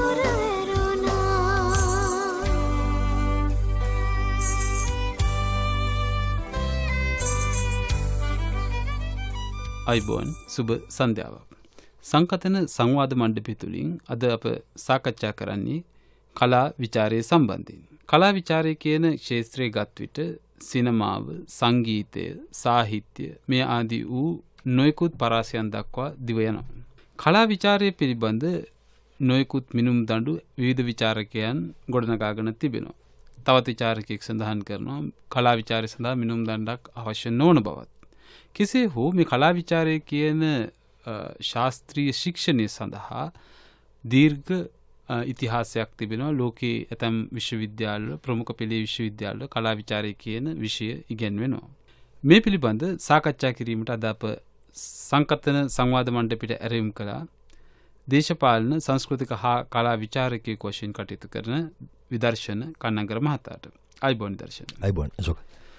අයිබෝන් සුබ සන්ධ්‍යාවක්. සංකතන සංවාද මණ්ඩපය තුළින් අද අප සාකච්ඡා කරන්නේ කලා විචාරය සම්බන්ධයෙන්. කලා විචාරය කියන ක්ෂේත්‍රයේ ගත් විට සිනමාව, සංගීතය, සාහිත්‍ය මේ ආදී වූ නොයෙකුත් පරාසයන් දක්වා දිව යනවා. කලා විචාරය පිළිබඳ නොයෙකුත් මිනුම් දඬු විවිධ විචාරකයන් ගොඩනගාගෙන තිබෙනවා. තවත් විචාරකයෙක් සඳහන් කරනවා කලා විචාරය සඳහා මිනුම් දණ්ඩක් අවශ්‍ය නොවන බවත්. කෙසේ හෝ මේ කලා විචාරය කියන ශාස්ත්‍රීය ශික්ෂණය සඳහා දීර්ඝ ඉතිහාසයක් තිබෙනවා. ලෝකයේ ඇතැම් විශ්වවිද්‍යාලවල ප්‍රමුඛ පෙළේ විශ්වවිද්‍යාලවල කලා විචාරය කියන විෂය ඉගෙන්වෙනවා. මේ පිළිබඳ සාකච්ඡා කිරීමට අද අප සංකතන සංවාද මණ්ඩපයට ඇරයුම් කළා දේශපාලන සංස්කෘතික හා කලා විචාරකයෙකු වශයෙන් කටයුතු කරන විදර්ශන කන්නංගර මහතාට. අයිබෝන් දර්ශන. අයිබෝන් අශෝක.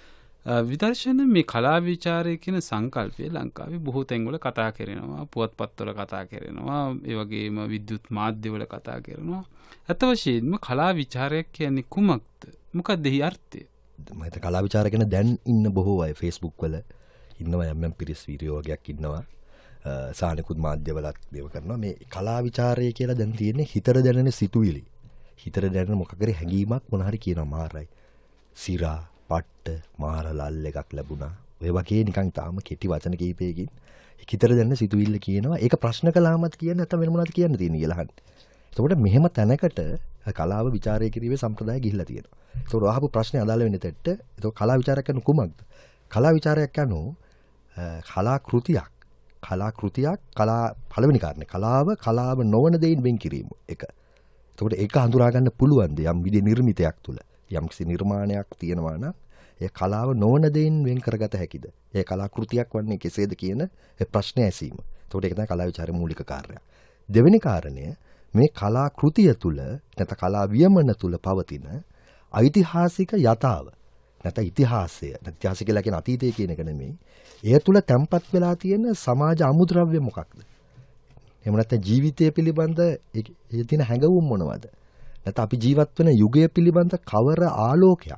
විදර්ශන මේ කලා විචාරය කියන සංකල්පය ලංකාවේ බොහෝ තැන්වල කතා කරනවා, පුවත්පත්වල කතා කරනවා, ඒ වගේම විද්‍යුත් මාධ්‍යවල කතා කරනවා. අත වශයෙන්ම කලා විචාරයක් කියන්නේ කුමක්ද? මොකක්ද එහි අර්ථය? මම හිත කලා විචාර ගැන දැන් ඉන්න බොහෝ අය Facebook වල ඉන්නවා, යම් පිරිස් වීඩියෝ වගේක් ඉන්නවා. සානිකුත් මාධ්‍යවලත් දේව කරනවා. මේ කලා විචාරය කියලා දැන් තියෙන්නේ හිතට දැනෙන සිතුවිලි. හිතට දැනෙන මොකක් හරි හැඟීමක් මොන හරි කියනවා මාරයි. සිරා පට්ට මාර ලල් එකක් ලැබුණා. ඔය වගේ නිකන් තාම කෙටි වචන කීපයකින් හිතට දැනෙන සිතුවිල්ල කියනවා. ඒක ප්‍රශ්න කළාමත් කියන්නේ නැත්නම් වෙන මොනවද කියන්න තියෙන්නේ කියලා අහන්නේ. එතකොට මෙහෙම තැනකට කලාව විචාරය කිරීමේ සම්ප්‍රදාය ගිහිල්ලා තියෙනවා. එතකොට අහපු ප්‍රශ්නේ අදාළ වෙන්නේ තෙට්ට. එතකොට කලා විචාරයක් කියන්නේ කුමක්ද? කලා විචාරයක් කියන්නේ කලා කෘතියක්. කලා කෘතියක් කලා පළවෙනි කාරණේ කලාව නොවන දෙයින් වෙන් කිරීම. එක. එතකොට ඒක හඳුනා ගන්න පුළුවන් ද යම් විදිහේ නිර්මිතයක් තුල. යම් කිසි නිර්මාණයක් තියෙනවා නම් ඒ කලාව නොවන දෙයින් වෙන් කරගත හැකිද? ඒ කලා කෘතියක් වන්නේ කෙසේද කියන ප්‍රශ්නය ඇසීම. එතකොට ඒක තමයි කලා විචාරයේ මූලික කාර්යය. දෙවෙනි කාරණය මේ කලා කෘතිය තුල නැත්නම් කලා වියමන තුල පවතින ඓතිහාසික යථාව. නැත්නම් ඉතිහාසය. ඉතිහාසය කියලා කියන අතීතය කියන එක නෙමෙයි. ඒ තුල තැම්පත් වෙලා තියෙන සමාජ අමුද්‍රව්‍ය මොකක්ද? එහෙම නැත්නම් ජීවිතය පිළිබඳ ඒ තියෙන හැඟවුම් මොනවද? නැත්නම් අපි ජීවත් වෙන යුගය පිළිබඳ කවර ආලෝකයක්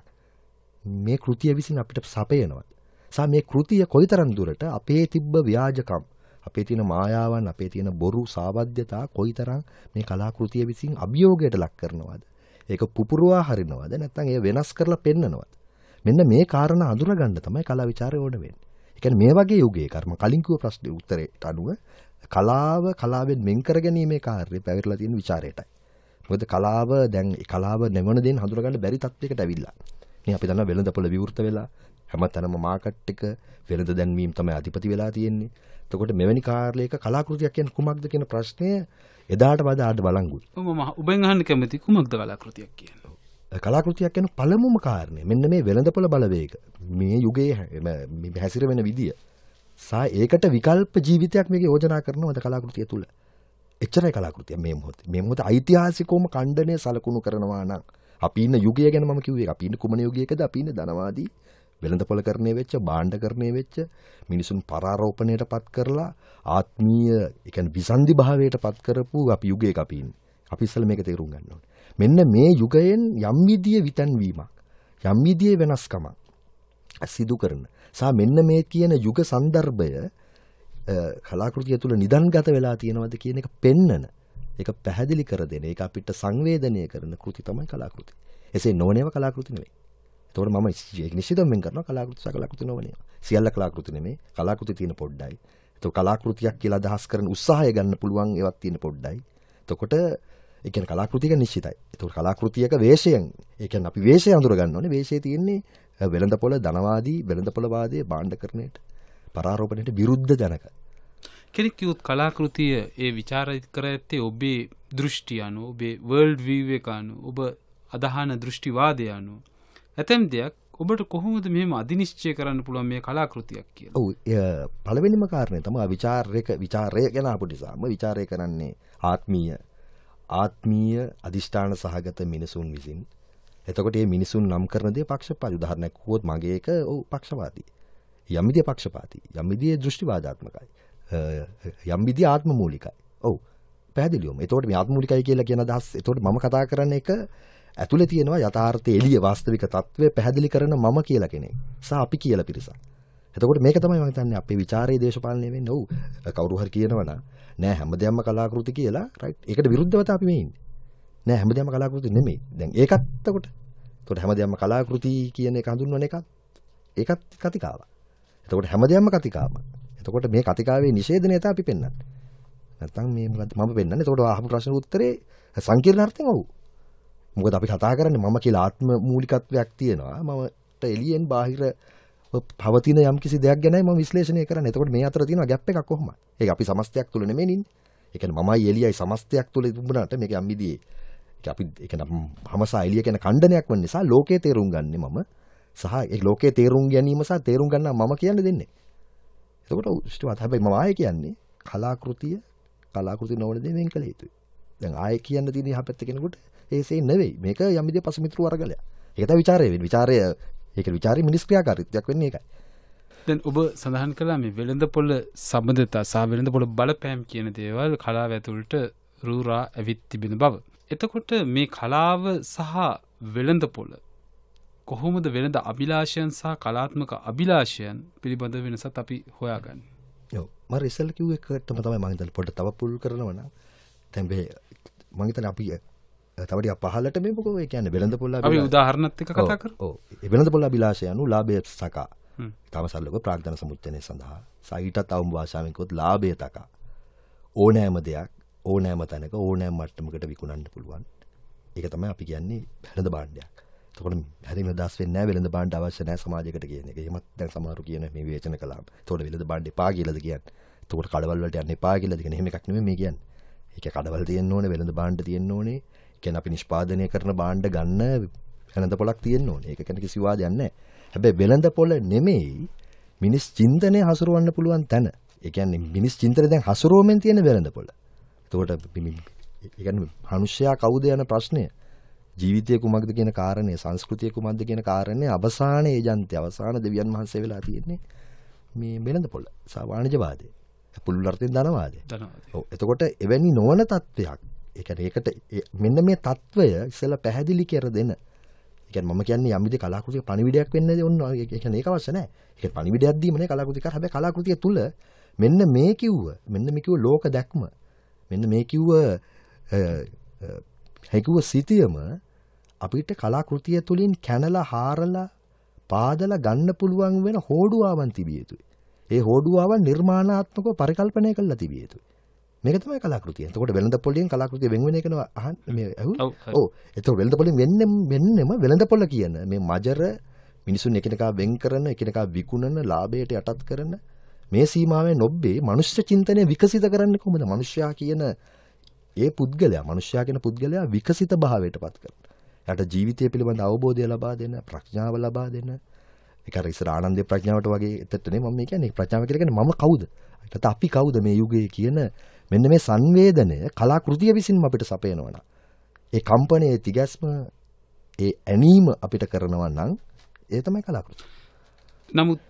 මේ කෘතිය විසින් අපිට සපයනවද? සා මේ කෘතිය කොයිතරම් දුරට අපේ තිබ්බ ව්‍යාජකම්, අපේ තියෙන මායාවන්, අපේ තියෙන බොරු සාවද්‍යතා කොයිතරම් මේ කලා කෘතිය විසින් අභියෝගයට ලක් කරනවද? ඒක පුපුරවා හරිනවද? නැත්නම් ඒ වෙනස් කරලා පෙන්නනවද? මෙන්න මේ කාරණා අඳුරගන්න තමයි කලා විචාරය ඕන වෙන්නේ. ඒ කියන්නේ මේ වගේ යුගයක අර කලින් කිව්ව ප්‍රශ්නේ උත්තරයට අනුව කලාවෙන් වෙන් කර ගැනීමේ කාර්යය පැවරලා තියෙන විචාරයටයි. මොකද කලාව දැන් ඒ කලාව නෙවන දෙයින් හඳුනගන්න බැරි තත්යකට ඇවිල්ලා. මේ අපි දන්නවා වෙළඳපොළ විවෘත වෙලා හැමතැනම මාකට් එක වෙළඳ දැන්වීම තමයි අධිපති වෙලා තියෙන්නේ. එතකොට මෙවැනි කාර්යයක කලාකෘතියක් කියන්නේ කුමක්ද කියන ප්‍රශ්නය එදාට වඩා ආඩ බලංගුයි. ඔබෙන් අහන්න කැමති කුමක්ද කලාකෘතියක් කියන්නේ? කලාකෘතියක් කියන පළමුම කාරණය මෙන්න මේ වෙළඳපොළ බලවේග. මේ යුගයේ මේ හැසිර වෙන විදිය. සා ඒකට විකල්ප ජීවිතයක් මේක යෝජනා කරනවද කලාකෘතිය තුල? එච්චරයි කලාකෘතිය මේ මොහොතේ. මේ මොහොතේ ඓතිහාසිකවම ඛණ්ඩනය සලකුණු කරනවා නම් අපි ඉන්න යුගය ගැන මම කිව්වේ අපි ඉන්න කුමන යුගයකද? අපි ඉන්න ධනවාදී වෙළඳපොළ කරණය වෙච්ච, භාණ්ඩකරණය වෙච්ච, මිනිසුන් පරාරෝපණයට පත් කරලා ආත්මීය, ඒ කියන්නේ විසන්ධි භාවයට පත් කරපු අපි යුගයක අපි ඉන්නේ. අපි ඉස්සෙල්ලා මේක තේරුම් ගන්න ඕනේ. මෙන්න මේ යුගයෙන් යම් විදියේ විතන්වීමක්, යම් විදියේ වෙනස්කමක් සිදු කරන. සා මෙන්න මේ කියන යුග સંદર્ભය කලාකෘතිය තුල නිදන්ගත වෙලා තියෙනවද කියන එක පෙන්නන, ඒක පැහැදිලි කර දෙන, ඒක අපිට සංවේදනය කරන කෘති තමයි කලාකෘති. එසේ නොවනේව කලාකෘති නෙවෙයි. ඒතකොට මම නිශ්චිතව වෙන් කරනවා කලාකෘති සහ කලාකෘති නොවනේව. සියල්ල කලාකෘති නෙමෙයි. කලාකෘති තියෙන පොඩ්ඩයි. ඒතකොට කලාකෘතියක් කියලා අදහස් කරන උත්සාහය ගන්න පුළුවන් ඒවත් තියෙන පොඩ්ඩයි. එතකොට ඒ කියන්නේ කලාකෘතික නිශ්චිතයි. ඒතකොට කලාකෘතියක වේශයෙන්, ඒ කියන්නේ අපි වේශය අඳුර ගන්න ඕනේ. වේශයේ තියෙන්නේ වෙළඳපොළ ධනවාදී, වෙළඳපොළ වාදයේ භාණ්ඩකරණයට, පරාරෝපණයට විරුද්ධ ජනක. කෙනෙක් කිව්වොත් කලාකෘතිය ඒ විචාර කර ඇත්තේ ඔබේ දෘෂ්ටි අනුව, ඔබේ වර්ල්ඩ් විව් එක අනුව, ඔබ අදහන දෘෂ්ටිවාදය අනුව. ඇතැම් දෙයක් ඔබට කොහොමද මෙහෙම අධිනිශ්චය කරන්න පුළුවන් මේ කලාකෘතියක් කියලා? ඔව්, පළවෙනිම කාරණය තමයි විචාරය ගැන අපු නිසාම විචාරය කරන්නේ ආත්මීය අදිෂ්ඨාන සහගත මිනිසුන් විසින්. එතකොට මේ මිනිසුන් නම් කරන දේ පක්ෂපාතී. උදාහරණයක් කිව්වොත් මගේ එක පක්ෂපාතී. යම් විදිය පක්ෂපාතී. යම් විදිය දෘෂ්ටිවාදාත්මකයි. යම් විදිය ආත්ම මූලිකයි. ඔව්. පැහැදිලිවම. එතකොට මේ ආත්මූලිකයි කියලා කියන අදහස් එතකොට මම කතා කරන එක ඇතුලේ තියෙනවා යථාර්ථයේ එළිය වාස්තවික తත්වය පැහැදිලි කරන මම කියලා කෙනෙක්. සහ අපි කියලා පිරිසක්. එතකොට මේක තමයි මම හිතන්නේ අපේ ਵਿਚාරයේ දේශපාලනය වෙන්නේ. ඔව්. කවුරු හරි කියනවා නෑ හැමදේම කලාකෘති කියලා රයිට්. ඒකට විරුද්ධව අපි මේ ඉන්නේ. නෑ හැමදේම කලාකෘති නෙමෙයි. දැන් ඒකත් එතකොට හැමදේම කලාකෘති කියන එක හඳුන්වන එකත් ඒකත් කතිකාවක්. එතකොට හැමදේම කතිකාවක්. එතකොට මේ කතිකාවේ නිෂේධනය තමයි අපි පෙන්වන්නේ. නැත්තම් මේ මොකද්ද මම පෙන්වන්නේ. එතකොට අහපු ප්‍රශ්න උත්තරේ සංකීර්ණ අර්ථයෙන් ඔව්. මොකද අපි කතා කරන්නේ මම කියලා ආත්ම මූලිකත්වයක් තියෙනවා. මමට එළියෙන් බාහිර පවතින යම් කිසි දෙයක් ගැනයි මම විශ්ලේෂණය කරන්නේ. එතකොට මේ අතර තියෙනවා ગેප් එකක් කොහොමද? ඒක අපි සමස්තයක් තුල නෙමෙයි ඉන්නේ. ඒ කියන්නේ මමයි එළියයි සමස්තයක් තුල තිබුණාට මේක යම් විදිහේ අපි ඒ කියන්නේ හමසා එළිය කියන ඛණ්ඩනයක් වන නිසා ලෝකේ තේරුම් ගන්නේ මම සහ ඒ ලෝකේ තේරුම් ගැනීම සහ තේරුම් ගන්නා මම කියන්නේ දෙන්නේ. එතකොට ඉෂ්ටවත් හැබැයි මම ආයේ කියන්නේ කලාකෘතිය නොවන දේ වෙන් කළ යුතුයි. දැන් ආයේ කියන්න තියෙන යහපැත්ත කෙනෙකුට ඒසේ නෙවෙයි. මේක යම් විදිහේ පසුමිත්‍ර වර්ගලයක්. ඒක තමයි ਵਿਚාරය වෙන්නේ. ඒක විචාරයේ මිනිස් ක්‍රියාකාරීත්වයක් වෙන්නේ ඒකයි. දැන් ඔබ සඳහන් කළා මේ වෙළඳපොළ සම්බන්ධතා සහ වෙළඳපොළ බලපෑම් කියන දේවල් කලාව ඇතුළට රූරා ඇවිත් තිබෙන බව. එතකොට මේ කලාව සහ වෙළඳපොළ කොහොමද වෙළඳ අභිලාෂයන් සහ කලාත්මක අභිලාෂයන් පිළිබඳ වෙනසත් අපි හොයාගන්නේ? ඔව් මම ඉස්සෙල්ල කිව්ව එකටම තමයි මම හිතන්නේ පොඩ්ඩක් තව පුල් කරනවා නම් දැන් මම හිතන්නේ අපි තව ටිකක් පහලට මේකෝ ඒ කියන්නේ වෙළඳපොළ අපි උදාහරණත් එක්ක කතා කරමු. ඔව් ඒ වෙළඳපොළ අභිලාෂය anu ලාභය සකා. තම සල්ලක ප්‍රාග්ධන සමුච්චනය සඳහා සයිටත් අවම භාෂාවෙන් කිව්වොත් ලාභය තකා. ඕනෑම දෙයක් ඕනෑම තැනක ඕනෑම මට්ටමකට විකුණන්න පුළුවන්. ඒක තමයි අපි කියන්නේ වෙළඳ භාණ්ඩයක්. එතකොට හැරිම අදහස් වෙන්නේ නැහැ වෙළඳ භාණ්ඩ අවශ්‍ය නැහැ සමාජයකට කියන එක. එහෙමත් දැන් සමහරු කියන මේ විවේචන කළාම. එතකොට වෙළඳ භාණ්ඩ එපා කියලාද කියන්නේ. එතකොට කඩවල වලට යන්න එපා කියලාද කියන්නේ. එහෙම එකක් නෙමෙයි මේ කියන්නේ. ඒක කඩවල තියෙන්න ඕනේ වෙළඳ භාණ්ඩ තියෙන්න ඕනේ. කියන්නේ අපි නිෂ්පාදනය කරන භාණ්ඩ ගන්න වෙළඳ පොලක් තියෙන්න ඕනේ. ඒක ගැන කිසි වාදයක් නැහැ. හැබැයි වෙළඳ පොළ නෙමෙයි මිනිස් චින්තනය හසුරවන්න පුළුවන් තැන. ඒ කියන්නේ මිනිස් චින්තනය දැන් හසුරුවමින් තියෙන වෙළඳ පොළ. එතකොට ඒ කියන්නේ මනුෂ්‍යයා කවුද යන ප්‍රශ්නය ජීවිතය කුමක්ද කියන කාරණය සංස්කෘතිය කුමක්ද කියන කාරණය අවසාන ඒජන්තය අවසාන දෙවියන් වහන්සේ වෙලා තියෙන්නේ මේ වෙළඳ පොළ සහ වාණිජවාදය. පුළුල් අර්ථයෙන් ධනවාදය. ඔව් එතකොට එවැනි නොවන තත්වයක් ඒ කියන්නේ ඒකට මෙන්න මේ తত্ত্বය ඉස්සෙල්ලා පැහැදිලි කර දෙන. ඒ කියන්නේ මම කියන්නේ යම් විදිහේ කලාකෘතියක පණිවිඩයක් වෙන්නේ ඔන්න ඒ කියන්නේ ඒක අවශ්‍ය නැහැ. ඒ කියන්නේ පණිවිඩයක් දීම නේ කලාකෘතිය කර. හැබැයි කලාකෘතිය තුල මෙන්න මේ කිව්ව ලෝක දැක්ම මෙන්න මේ කිව්ව සිටියම අපිට කලාකෘතිය තුලින් කැනලා හාරලා පාදලා ගන්න පුළුවන් වෙන හෝඩුවාවන් තිබිය යුතුයි. ඒ හෝඩුවාවන් නිර්මාණාත්මකව පරිකල්පනය කරලා තිබිය යුතුයි. මේක තමයි කලාකෘතිය. එතකොට වෙළඳ පොළෙන් කලාකෘතිය වෙන් වෙන එකන අහන්නේ මේ අහුව. ඔව්. එතකොට වෙළඳ පොළෙන් වෙන්නෙම වෙළඳ පොළ කියන මේ මජර මිනිසුන් එකිනෙකා වෙන් කරන එකිනෙකා විකුණන ලාභයට යටත් කරන මේ සීමාවෙන් නොබ්බේ මනුෂ්‍ය චින්තනය විකසිත කරන්න කොහොමද? මනුෂ්‍යයා කියන ඒ මනුෂ්‍යයා කියන පුද්ගලයා විකසිත භාවයට පත් කරන. එයාට ජීවිතය පිළිබඳ අවබෝධය ලබා දෙන, ප්‍රඥාව ලබා දෙන. ඒක අර ඉස්සර ආනන්දේ ප්‍රඥාවට වගේ එතට නේ මම කියන්නේ ප්‍රඥාව කියලා කියන්නේ මම කවුද? ඊට අපි කවුද මේ යුගයේ කියන මෙන්න මේ සංවේදනය කලාකෘතිය විසින්ම අපිට සපයනවා නම් ඒ කම්පනයේ තිගැස්ම ඒ ඇනීම අපිට කරනවා නම් ඒ තමයි කලාකෘතිය. නමුත්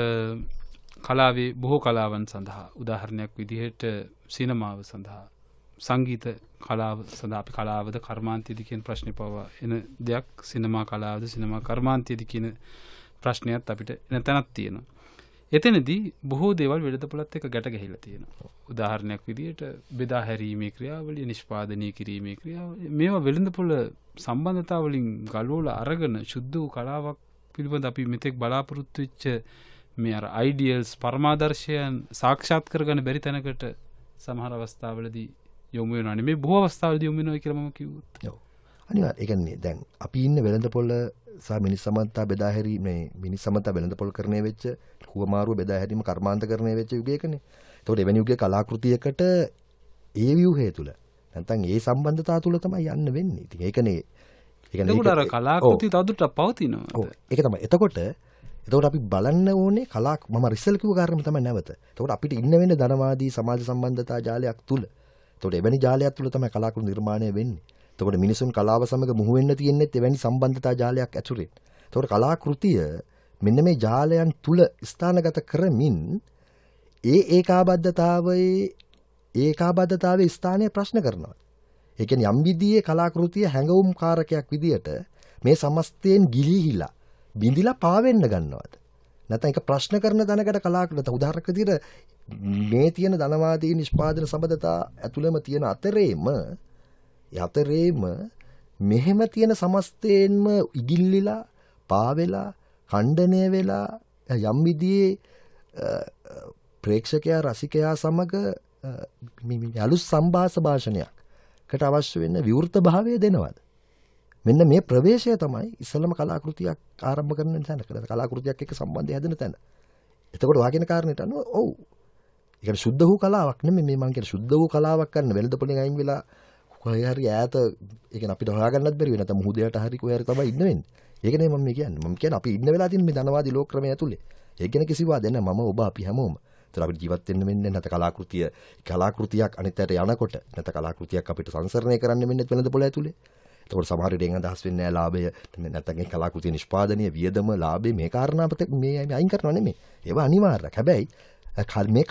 කලාවේ බොහෝ කලාවන් සඳහා උදාහරණයක් විදිහට සිනමාව සඳහා සංගීත කලාව සඳහා අපි කලාවද කර්මාන්තයේදී කියන ප්‍රශ්නේ පවා එන දෙයක් සිනමා කලාවද සිනමා කර්මාන්තයේදී කියන ප්‍රශ්නයත් අපිට එන තැනක් තියෙනවා. එතනදී බොහෝ දේවල් වෙළඳපොළත් එක්ක ගැට ගැහිලා තියෙනවා. උදාහරණයක් විදිහට බෙදා හැරීමේ ක්‍රියාවලිය, නිෂ්පාදනය කිරීමේ ක්‍රියාවලිය, මේවා වෙළඳපොළ සම්බන්ධතාව වලින් ගලවලා අරගෙන සුද්ධ වූ කලාවක් පිළිබඳ අපි මෙතෙක් බලාපොරොත්තු වෙච්ච මේ අර අයිඩියල්ස් පරමාදර්ශයන් සාක්ෂාත් කරගන්න බැරි තැනකට සමහර අවස්ථාවලදී යොමු වෙනවා. නෙමෙයි බොහෝ අවස්ථාවලදී යොමු වෙනවා කියලා මම කිව්වොත්. ඔව්. අනිවාර්යයෙන්. ඒ කියන්නේ දැන් අපි ඉන්නේ වෙළඳපොළ සහ මිනිස් සමන්තා බෙදා හැරීමේ මිනිස් සමන්තා වෙළඳපොළ කරණය වෙච්ච කුවමාරුව බෙදා හැරීම කර්මාන්තකරණය වෙච්ච යුගයකනේ. ඒතකොට එවැනි යුගයේ කලාකෘතියකට ඒ ව්‍යුහය තුල නැත්නම් ඒ සම්බන්ධතාව තුල තමයි යන්න වෙන්නේ. ඉතින් ඒකනේ ඒකට අර කලාකෘතිය තවදුරටත් පවතිනවා. ඔව්. ඒක තමයි. එතකොට අපි බලන්න ඕනේ මම ඉස්සෙල්ලා කිව්ව කාරණේම තමයි නැවත. එතකොට අපිට ඉන්න වෙන්නේ ධනවාදී සමාජ සම්බන්ධතා ජාලයක් තුල. එතකොට එවැනි ජාලයක් තුල තමයි කලාකෘති නිර්මාණය වෙන්නේ. එතකොට මිනිසුන් කලාව සමග මුහු වෙන්න තියෙන්නේ එවැනි සම්බන්ධතා ජාලයක් ඇතුළේ. එතකොට කලාකෘතිය මෙන්න මේ ජාලයන් තුල ස්ථානගත කරමින් ඒ ඒකාබද්ධතාවයේ ඒකාබද්ධතාවයේ ස්ථානය ප්‍රශ්න කරනවා. ඒ කියන්නේ යම් විදිහේ කලාකෘතිය හැඟවුම් කාරකයක් විදියට මේ සමස්තයෙන් ගිලිහිලා බිඳිලා පාවෙන්න ගන්නවාද? නැත්නම් ඒක ප්‍රශ්න කරන තැනකට කලාකෘතිය උදාහරණයක් විදියට මේ තියෙන ධනවාදී නිෂ්පාදන සම්බන්ධතා ඇතුළෙම තියෙන අතරේම මෙහෙම තියෙන සමස්තයෙන්ම ඉගිල්ලිලා පාවෙලා ඛණ්ඩණය වෙලා යම් විදිහේ ප්‍රේක්ෂකයා රසිකයා සමග මේ අලුත් සම්භාෂ භාෂණයකට අවශ්‍ය වෙන විවෘත භාවය දෙනවද? මෙන්න මේ ප්‍රවේශය තමයි ඉස්සලම කලාකෘතියක් ආරම්භ කරන තැන. කලාකෘතියක් එක්ක සම්බන්ධය හැදෙන තැන. එතකොට වාගෙන කාරණේට අනුව ඔව්. ඒ කියන්නේ සුද්ධ වූ කලාවක් නෙමෙයි මේ මම කියන්නේ සුද්ධ වූ කලාවක් කරන්න වෙලද පොලෙන් අයින් වෙලා කොහේ හරි ඈත ඒ කියන්නේ අපිට හොයාගන්නත් බැරි වෙන නැත්නම් මුහුදයට හරි කොහේ හරි තමයි ඉන්න වෙන්නේ. ඒක නේ මම කියන්නේ. මම කියන්නේ අපි ඉන්න වෙලා තියෙන මේ ධනවාදී ලෝක ක්‍රමය ඇතුලේ. ඒක ගැන කිසි වාදයක් නැහැ. මම ඔබ අපි හැමෝම. ඒතර අපිට ජීවත් වෙන්න වෙන්නේ නැත කලාකෘතියක් අනිත් පැයට යනකොට නැත්නම් කලාකෘතියක් අපිට සංසරණය කරන්න වෙන්නේ වෙනද පොළ ඇතුලේ. එතකොට සමහර විට අදහස් වෙන්නේ නැහැ ලාභය නැත්නම් ඒ කලාකෘතිය නිෂ්පාදනීය වියදම ලාභය මේ කාරණාපත මේ අයින් කරනවා නෙමෙයි. ඒවා අනිවාර්යයක්. හැබැයි මේ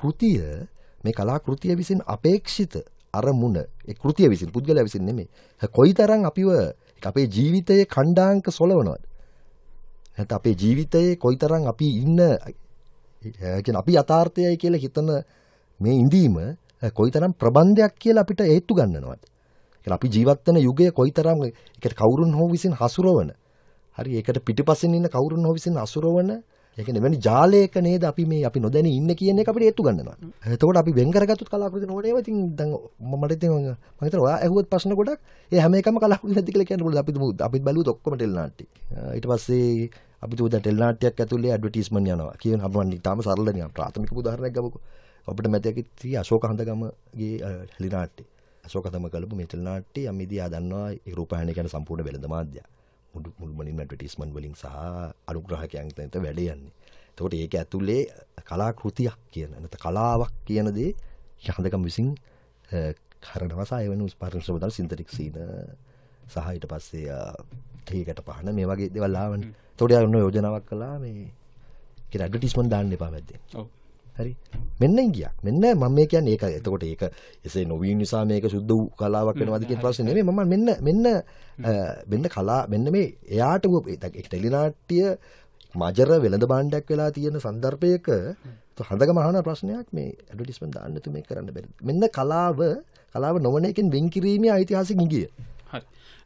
කලාකෘතිය විසින් අපේක්ෂිත අරමුණ ඒ කෘතිය විසින් පුද්ගලයා විසින් නෙමෙයි. කොයිතරම් අපිව අපේ ජීවිතයේ ඛණ්ඩාංක සොලවනවද? නැත්නම් අපේ ජීවිතයේ කොයිතරම් අපි ඉන්න කියන්නේ අපි යථාර්ථයයි කියලා හිතන මේ ඉඳීම කොයිතරම් ප්‍රබන්ධයක් කියලා අපිට හේතු ගන්නවද? අපි ජීවත් වෙන යුගය කොයිතරම් ඒකට කවුරුන් හෝ විසින් හසුරවන හරි ඒකට පිටිපස්සෙන් ඉන්න කවුරුන් හෝ විසින් හසුරවන ඒ කියන්නේ වෙන ජාලයක නේද අපි නොදැනී ඉන්න කියන එක අපිට හේතු ගන්නවා. එතකොට අපි වෙන් කරගත්තොත් කලාකෘති නෝනේ ඒවා ඉතින් දැන් මට ඉතින් මම හිතනවා ඔයා ඇහුවත් ප්‍රශ්න ගොඩක් ඒ හැම එකම කලාකෘති නැති කියලා කියන්න පුළුවන්. අපිත් බැලුවොත් ඔක්කොම ටෙල් නාට්‍ය. ඊට පස්සේ අපි තුදා ටෙල් නාට්‍යයක් ඇතුලේ ඇඩ්වර්ටයිස්මන්ට් යනවා. කියන අපවන් තාම සරල නිකන් ප්‍රාථමික උදාහරණයක් ගමුකෝ. අපිට මැදක තිය අශෝක හඳගමගේ හෙලි නාට්‍ය. අශෝක හඳගම කළපු මේ ටෙල් නාට්‍ය යම් ඉදියා දන්නවා ඒ රූපවාහිනිය කියන සම්පූර්ණ වෙළඳ මාධ්‍යය. මුළුමනින්ම ඇඩ්වර්ටයිස්මන්ට් වලින් සහ අනුග්‍රහකයන් තැනට වැඩ යන්නේ. එතකොට ඒක ඇතුලේ කලාකෘතියක් කියන නැත්නම් කලාවක් කියන දේ හඳගම විසින් කරනවා සහ ඒ වෙන ස්පාර්ටන් බදල් සින්තටික් සීන සහ ඊට පස්සේ ටීකට පහන මේ වගේ දේවල් ආවනේ. එතකොට යා ඔන්න යෝජනාවක් කළා මේ කියන ඇඩ්වර්ටයිස්මන්ට් දාන්න එපා මැද්දේ. ඔව්. හරි. මෙන්න ඉංගියක්. මෙන්න මම මේ කියන්නේ ඒක එතකොට ඒක එසේ නොවීම නිසා මේක සුද්ධ වූ කලාවක් වෙනවද කියන ප්‍රශ්නේ නෙමෙයි. මම මෙන්න කලා මෙන්න මේ එයාට ඒක ටෙලි නාට්‍ය මජර වෙළඳ භාණ්ඩයක් වෙලා තියෙන සන්දර්භයක හඳගම අහන ප්‍රශ්නයක් මේ ඇඩ්වර්ටයිස්මන්ට් දාන්න තු මේ කරන්න බැරිද? මෙන්න කලාව නොවන එකෙන් වෙන් කිරීමේ ඓතිහාසික ඉඟිය. හරි.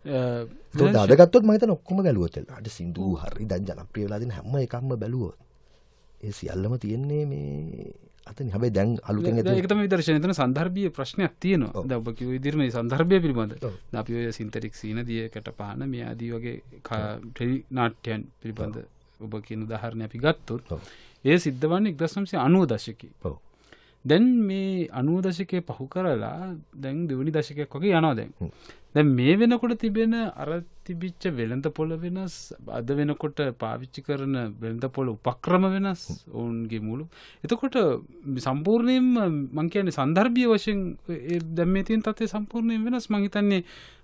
ඒක අද ගත්තොත් මම හිතන ඔක්කොම බැලුවොත් අද සින්දු හරි දැන් ජනප්‍රිය වෙලා තියෙන හැම එකක්ම බැලුවොත් ඒ සියල්ලම තියෙන්නේ මේ අතන. හැබැයි දැන් අලුතෙන් ඒක තමයි විදර්ශනය. එතන සන්දර්භීය ප්‍රශ්නයක් තියෙනවා. දැන් ඔබ කිව්ව විදිහට මේ සන්දර්භය පිළිබඳ අපි ඔය සින්තටික් සීන දියකට පහන මේ ආදී වගේ ටෙලි නාට්‍යයන් පිළිබඳ ඔබ කියන උදාහරණය අපි ගත්තොත් ඒ සිද්ධ වන්නේ 1990 දශකයේ. ඔව්. දැන් මේ 90 දශකයේ පහු කරලා දැන් දෙවෙනි දශකයක් වගේ යනවා දැන්. දැන් මේ වෙනකොට තිබෙන අර තිබිච්ච වෙළඳපොළ වෙනස්, අද වෙනකොට පාවිච්චි කරන වෙළඳපොළ උපක්‍රම වෙනස්, ඔවුන්ගේ මුළු. එතකොට සම්පූර්ණයෙන්ම මම කියන්නේ සන්දර්භීය වශයෙන් දැන් මේ තියෙන තත්ත්වය සම්පූර්ණයෙන් වෙනස්. මම හිතන්නේ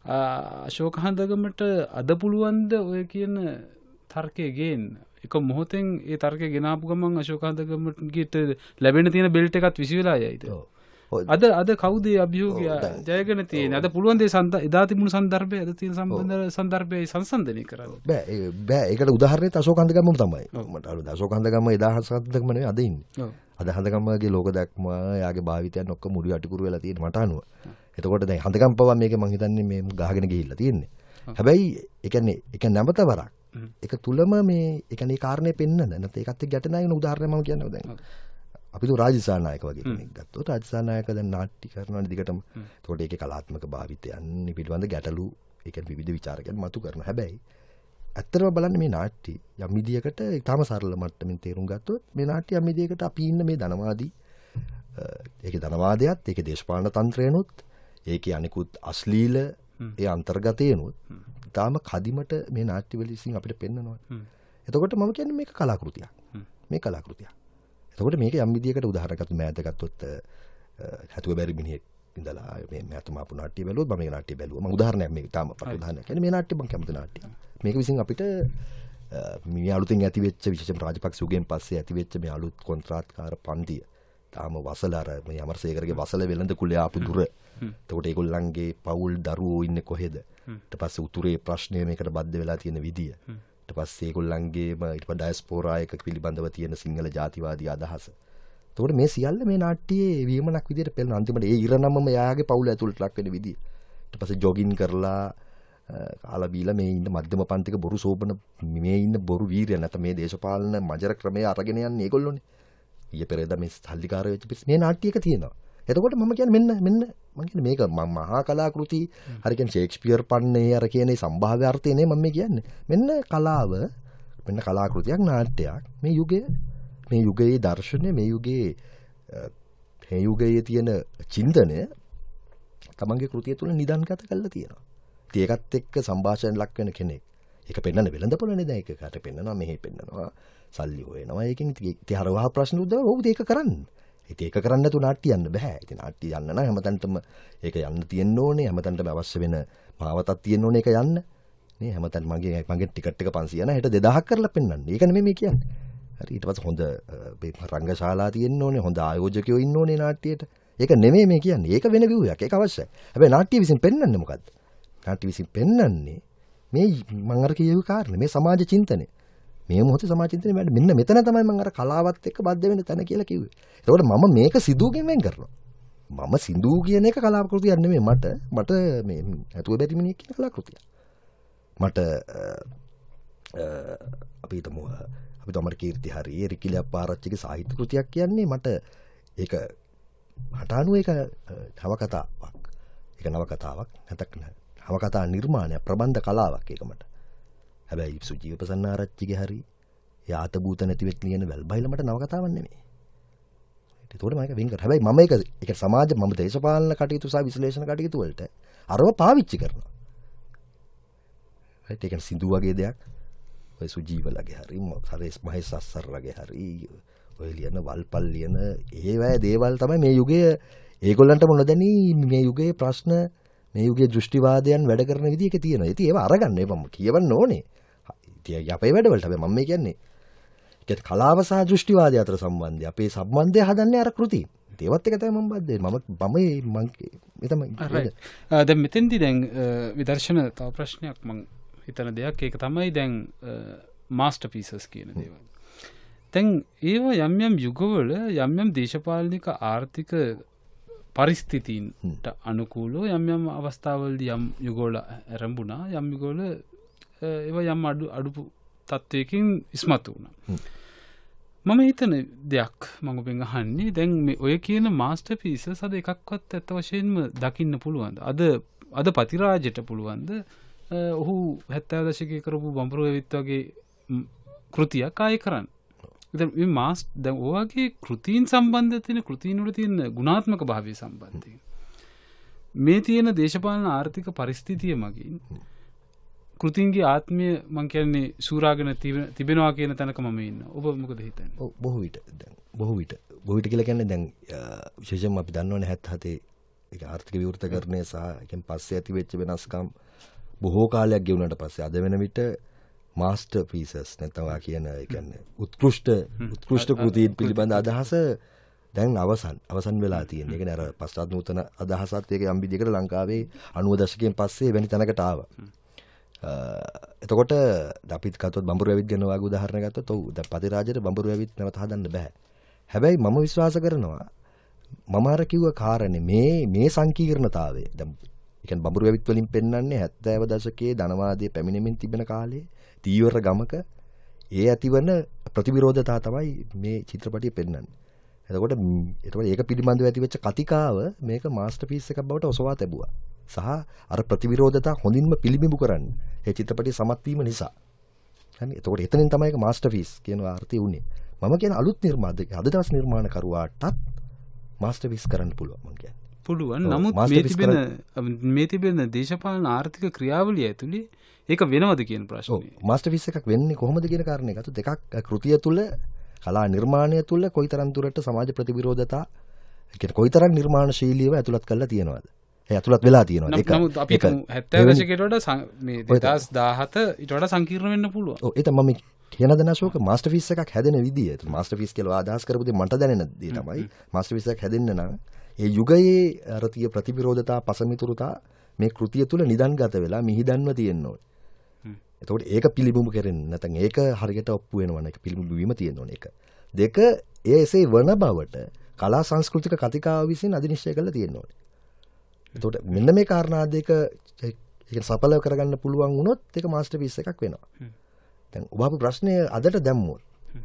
අශෝක හඳගමට අද පුළුවන්ද ඔය කියන තර්කය ගේන්න? එක මොහොතෙන් ඒ තර්කය ගෙනාපු ගමන් අශෝක හඳගමට ලැබෙන තියෙන බෙල්ට් එකත් විසි වෙලා යයිද? අද කවුද අභියෝගය ජයගෙන තියෙන්නේ? අද පුළුවන් දේ එදා තිබුණු සන්දර්භය අද තියෙන සන්දර්භය සංසන්දනය කරන්න බෑ. ඒකට උදාහරණයක් අශෝක හඳගමම තමයි. මට අශෝක හඳගම එදා හඳගම නෙවෙයි අද ඉන්නේ. අද හඳගමගේ ලෝක දැක්ම යාගේ භාවිතයන් ඔක්කොම මුළු යටිකුරු වෙලා තියෙන මට අනුව. එතකොට දැන් හඳගම පවා මේක මම හිතන්නේ මේ ගහගෙන ගිහිල්ලා තියෙන්නේ. හැබැයි ඒ කියන්නේ ඒක නැවත වරක් ඒක තුලම මේ ඒ කියන්නේ ඒ කාරණේ පෙන්නන නැත්නම් ඒකත් එක්ක ගැටෙනා වෙන උදාහරණයක් මම කියන්නම් දැන්. අපි තු රාජසාන නායක වගේ කෙනෙක් ගත්තොත් රාජසාන නායක දැන් නාට්‍ය කරනවානේ දිගටම. ඒකට ඒකේ කලාත්මක භාවිතයන් පිළිබඳ ගැටලු ඒ කියන්නේ විවිධ විචාරකයන් මතු කරනවා. හැබැයි ඇත්තටම බලන්න මේ නාට්‍ය යම් විදියකට ඊටම සරල මට්ටමින් තේරුම් ගත්තොත් මේ නාට්‍ය යම් විදියකට අපි ඉන්න මේ ධනවාදී ඒකේ ධනවාදයත් ඒකේ දේශපාලන තන්ත්‍රයනොත් ඒකේ අනිකුත් අශ්ලීල ඒ අන්තර්ගතයනොත් තාම කදිමට මේ නාට්‍ය වලින් අපිට පෙන්නනවා. එතකොට මම කියන්නේ මේක කලාකෘතියක්. මේ කලාකෘතියක්. එතකොට මේක යම් විදියකට උදාහරණයක් මෑත ගත්තොත් හතුව බැරි මිනිහෙක් ඉඳලා මේ මෑතමාපු නාට්‍ය බැලුවොත් මම මේ නාට්‍ය බැලුවා. මම උදාහරණයක් මේක තාම පට උදාහරණයක්. කියන්නේ මේ නාට්‍ය මම කැමති නාට්‍ය. මේක විසින් අපිට මේ අලුතින් ඇති වෙච්ච විශේෂම රාජපක්ෂ යුගයෙන් පස්සේ ඇති වෙච්ච මේ අලුත් කොන්ත්‍රාත්කාර පන්තිය තාම වසල අර මේ අමරසේකරගේ වසල වෙළඳ කුලේ ආපු දුර. එතකොට ඒගොල්ලන්ගේ පවුල් දරුවෝ ඉන්නේ කොහෙද? ඊට පස්සේ උතුරේ ප්‍රශ්නය මේකට බද්ධ වෙලා තියෙන විදිය. ඊට පස්සේ ඒගොල්ලන්ගේම ඊට පස්සේ ඩයස්පෝරා එක පිළිබඳව තියෙන සිංහල ජාතිවාදී අදහස. එතකොට මේ සියල්ල මේ නාට්‍යයේ වියමනක් විදියට පෙළන අන්තිමට ඒ ඉරණමම එයාගේ පවුල ඇතුළට ලක් වෙන විදිය. ඊට පස්සේ ජොගින් කරලා කාලා බීලා මේ ඉන්න මධ්‍යම පන්තික බොරු සෝබන මේ ඉන්න බොරු වීරයන් නැත්නම් මේ දේශපාලන මජර ක්‍රමයේ අරගෙන යන්නේ ඒගොල්ලෝනේ. ඊයේ පෙරේදා මේ සල්ලිකාරය වෙච්ච පිස් මේ නාට්‍යයක තියෙනවා. එතකොට මම කියන්නේ මෙන්න මම කියන්නේ මේක මහා කලාකෘති හරි කියන්නේ ෂේක්ස්පියර් පන්නේ අර කියන සම්භාව්‍ය අර්ථය නේ මම කියන්නේ. මෙන්න කලාව මෙන්න කලාකෘතියක් නාට්‍යයක් මේ යුගයේ දර්ශනය මේ යුගයේ තියෙන චින්තනය තමන්ගේ කෘතිය තුළ නිදන්ගත කරලා තියෙනවා. ඉතින් ඒකත් එක්ක සංഭാෂණ ලක් වෙන කෙනෙක්. ඒක පෙන්වන්න වෙලඳපොළනේ දැන් ඒකට පෙන්වනවා මෙහෙ පෙන්වනවා සල්ලි හොයනවා. ඒකෙන් ඉතින් හරවහ ප්‍රශ්න උදේ ඔව් ඒක කරන්න. ඉතින් ඒක කරන්න නැතුව නාට්‍ය යන්න බෑ. ඉතින් නාට්‍ය යන්න නම් හැමතැනටම ඒක යන්න තියෙන්න ඕනේ. හැමතැනටම අවශ්‍ය වෙන මාවතක් තියෙන්න ඕනේ ඒක යන්න. නේ හැමතැන මගේ ටිකට් එක 500 යන හෙට 2000ක් කරලා පෙන්වන්න. ඒක නෙමෙයි මේ කියන්නේ. හරි ඊට පස්සේ හොඳ රංගශාලා තියෙන්න ඕනේ. හොඳ ආයෝජකයෝ ඉන්න ඕනේ නාට්‍යයට. ඒක නෙමෙයි මේ කියන්නේ. ඒක වෙන view එකක්. ඒක අවශ්‍යයි. හැබැයි නාට්‍ය විසින් පෙන්වන්නේ මොකද්ද? නාට්‍ය විසින් පෙන්වන්නේ මේ මම අර කියපු කාරණේ මේ සමාජ චින්තනය. මේ මොහොතේ සමාජ චින්තනය මෙන්න මෙතන තමයි මම අර කලාවත් එක්ක බද්ධ වෙන තැන කියලා කිව්වේ. ඒකෝට මම මේක සිදුවකින් වෙන් කරනවා. මම සින්දු කියන එක කලාකෘතියක් නෙමෙයි මට මේ ඇතුව බැරි මිනිහෙක් කියන කලාකෘතියක්. මට අපි තමර කීර්ති හරි රිකිලයක් පාරච්චිගේ සාහිත්‍ය කෘතියක් කියන්නේ මට ඒක හටානුව ඒක නවකතාවක්. ඒක නවකතාවක් නැතක් නවකතා නිර්මාණයක් ප්‍රබන්ධ කලාවක් ඒක මට. හැබැයි සුජීව ප්‍රසන්නාරච්චිගේ හරි යාත භූත නැති වෙත් ලියන වැල්බයිල මට නවකතාවක් නෙමෙයි. ඒකට මම ඒක වෙන් කරා. හැබැයි මම ඒක සමාජ මම දේශපාලන කටයුතු සහ විශ්ලේෂණ කටයුතු වලට අරව පාවිච්චි කරනවා. ඒක සින්දු වගේ දෙයක්. ඔය සුජීවලගේ හරි සරේස් මහේස් අස්සර්ලගේ හරි ඔය ලියන වල්පල් ලියන ඒවැය දේවල් තමයි මේ යුගයේ ඒගොල්ලන්ට මොනදැනි මේ යුගයේ ප්‍රශ්න මේ යුගයේ දෘෂ්ටිවාදයන් වැඩ කරන විදිහ එක තියෙනවා. ඉතින් ඒව අරගන්න ඒවම කියවන්න ඕනේ. ඉතින් අපේ වැඩවලට හැබැයි මම මේ කියන්නේ ඒක කලාව සහ දෘෂ්ටිවාදය අතර සම්බන්ධය. අපේ සම්බන්ධය හදන්නේ අර කෘති. ඒවත් එක තමයි මම බද්දේ. මම තමයි දැන් මෙතෙන්දී දැන් විදර්ශන තව ප්‍රශ්නයක් මම හිතන දෙයක් ඒක තමයි දැන් මාස්ටර්පීසස් කියන දේවල්. දැන් ඒවා යම් යුගවල යම් දේශපාලනික ආර්ථික පරිස්ථිතීන්ට අනුකූලව යම් අවස්ථාවලදී යම් යුගවල ආරම්භුණා යම් යුගවල ඒවා යම් අඩු තත්වයකින් ඉස්මතු වුණා. මම හිතන දෙයක් මම ඔබෙන් අහන්නේ දැන් මේ ඔය කියන මාස්ටර්පීසස් අද එකක්වත් ඇත්ත වශයෙන්ම දකින්න පුළුවන්ද? අද පතිරාජයට පුළුවන්ද? ඔහු 70 දශකයේ කරපු බඹරු ඇවිත් වගේ කෘතියක් ආයෙ කරන්න. දැන් මේ දැන් ඔයගේ කෘතීන් සම්බන්ධ තියෙන කෘතීන් වල තියෙන ගුණාත්මක භාවය සම්බන්ධයෙන් මේ තියෙන දේශපාලන ආර්ථික පරිස්ථිතිය මගින් කෘතීන්ගේ ආත්මය මම කියන්නේ සූරාගෙන තිබෙනවා කියන තැනක මම ඉන්නවා. ඔබ මොකද හිතන්නේ? ඔව් බොහෝ විට කියලා කියන්නේ දැන් විශේෂයෙන්ම අපි දන්නවනේ 77 ඒක ආර්ථික විවෘතකරණය සහ එකෙන් පස්සේ ඇති වෙච්ච වෙනස්කම් බොහෝ කාලයක් ගෙවුනට පස්සේ අද වෙන විට මාස්ටර්පීසස් නැත්නම් වා කියන ඒ කියන්නේ උත්කෘෂ්ඨ කෘතීන් පිළිබඳ අදහස දැන් අවසන් වෙලා තියෙන. ඒ කියන්නේ අර පශ්චාත් නූතන අදහසත් ඒක යම් විදිහකට ලංකාවේ 90 දශකයෙන් පස්සේ වෙන තැනකට ආවා. එතකොට අපි ගත්තොත් බඹරු ඇවිත් ගැන වගේ උදාහරණ ගත්තොත් ඔව් දැන් පතිරාජයට බඹරු ඇවිත් නැවත හදන්න බෑ. හැබැයි මම විශ්වාස කරනවා මම අර කිව්ව කාරණේ මේ සංකීර්ණතාවය දැන් ඒ කියන්නේ බඹරු ඇවිත් වලින් පෙන්වන්නේ 70 දශකයේ ධනවාදයේ පැමිණෙමින් තිබෙන කාලේ තීව්‍ර ගමක ඒ ඇතිවන ප්‍රතිවිරෝධතා තමයි මේ චිත්‍රපටිය පෙන්වන්නේ. එතකොට ඒක පිළිබඳව ඇති වෙච්ච කතිකාව මේක මාස්ටර්පීස් එකක් බවට ඔසවා තිබුවා. සහ අර ප්‍රතිවිරෝධතා හොඳින්ම පිළිබිඹු කරන්නේ මේ චිත්‍රපටිය සමත් වීම නිසා. හරි. එතකොට එතනින් තමයි ඒක මාස්ටර්පීස් කියන අර්ථය උනේ. මම කියන අලුත් නිර්මාණයක් අද දවස් නිර්මාණකරුවාටත් මාස්ටර්පීස් කරන්න පුළුවන් මම කියන්නේ. පුළුවන්. නමුත් මේ තිබෙන දේශපාලන ආර්ථික ක්‍රියාවලිය ඇතුලේ ඒක වෙනවද කියන ප්‍රශ්නේ. මාස්ටර්පීස් එකක් වෙන්නේ කොහොමද කියන කාරණේ ගත්තොත් දෙකක් කෘතිය තුල කලා නිර්මාණය තුල කොයිතරම් දුරට සමාජ ප්‍රතිවිරෝධතා කියන්නේ කොයිතරම් නිර්මාණශීලීව ඇතුළත් කරලා තියෙනවද? ඒ ඇතුළත් වෙලා තියෙනවද? ඒක නමුත් අපි 70 දශකයට වඩා මේ 2017 ඊට වඩා සංකීර්ණ වෙන්න පුළුවන්. ඔව් ඒක මම කියන දනශෝක මාස්ටර්පීස් එකක් හැදෙන විදිය. මාස්ටර්පීස් කියලා අදහස් කරපු දේ මට දැනෙන දේ තමයි මාස්ටර්පීස් එකක් හැදෙන්න නම් ඒ යුගයේ අරතිය ප්‍රතිවිරෝධතා පසමිතුරුතා මේ කෘතිය තුල නිදන්ගත වෙලා මිහිදන්ව තියෙන්න ඕනේ. එතකොට ඒක පිළිබිඹු කරෙන්නේ නැත්නම් ඒක හරියට ඔප්පු වෙනවනේ ඒක පිළිබිඹු වීම තියෙන්න ඕනේ. ඒක දෙක ඒ එසේ වන බවට කලා සංස්කෘතික කතිකාව විසින් අධිනිශ්චය කරලා තියෙන්න ඕනේ. එතකොට මෙන්න මේ කාරණා දෙක ඒක සඵල කරගන්න පුළුවන් වුණොත් ඒක මාස්ටර්පීස් එකක් වෙනවා. දැන් ඔබ අපේ ප්‍රශ්නය අදට දැම්මොත්